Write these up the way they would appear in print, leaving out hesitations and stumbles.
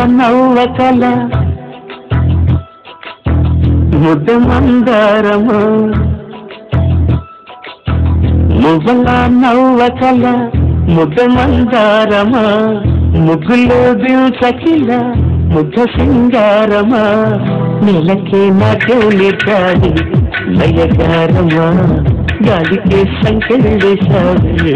నవ్వకల ముద్ద మందారమా మువ్వల నవ్వకల ముద్ద మందారమా ముగ్గులో దిల్చకిల ముద్ద సింగారమా నెలకే నాట్యం నేర్చాలి లయగారమా గాలికే సంకెళ్ళేశావే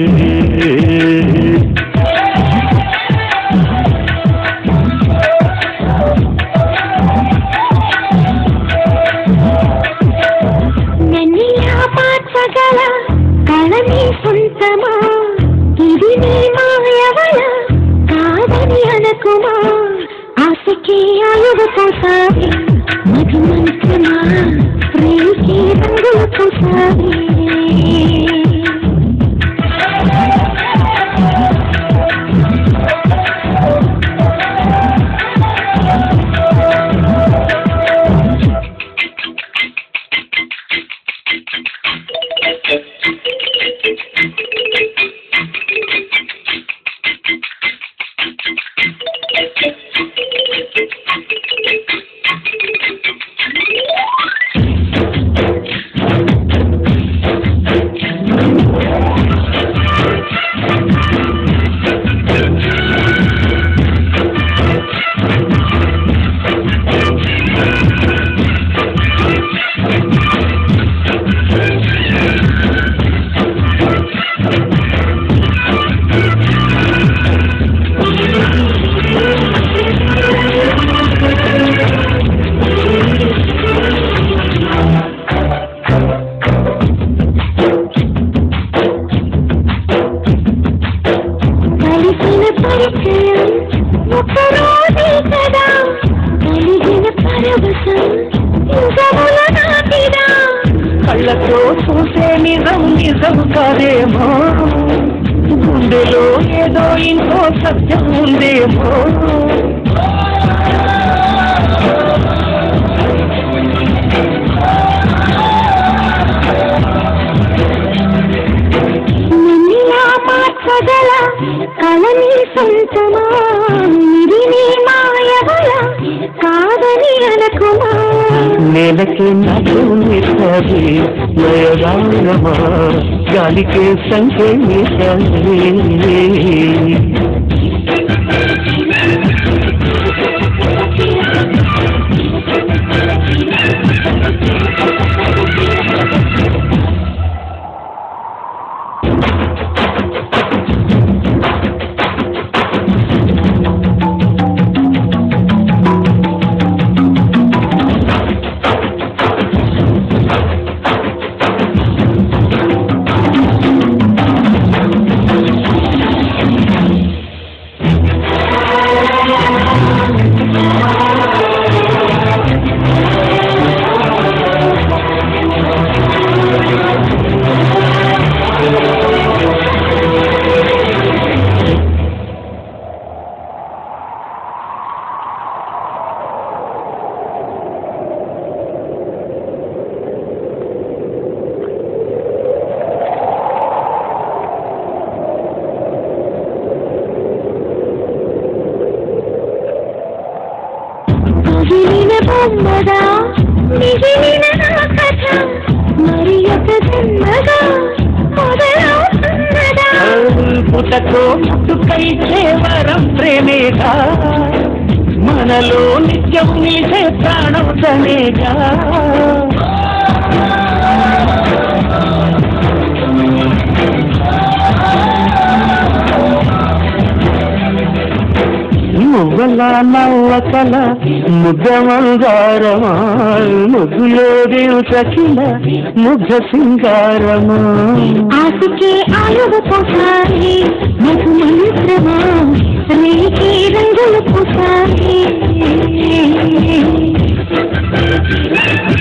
నన్నిలా మార్చగల కళని సొంతమా ఇది నీ మాయవల కాదని అనుకుమా ఆశకి ఆయువు పోసావి మధు మంత్రమా ప్రేమికి రంగులు పోసావి కళ్ళతో చూసే నిజం నిజం కాదేమో గుండెలో ఏదో ఇంకో సత్యం ఉందేమో నన్నిలా మార్చగల కళని సొంతమా ఇది నీ మాయవల కాదని అనుకుమా నేలకి నాట్యం నేర్చాలి లయగారమా గాలికే సంకెళ్ళేశావే బొమ్మగా మిగిలిన నా కథ మరి ఒక జన్మగా మొదలవుతున్నదా పుటకో పుట్టుకైతే వరం ప్రేమేగా మనలో నిత్యం నిలిచే ప్రాణం తనేగా మువ్వల నవ్వకల ముద్ద మందారమా ముగ్గులో దిల్చకిల ముగ్ధ సింగారమా ఆశకే ఆయువు పోసారి మధు మంత్రమా రేకి రంగులు పోసారి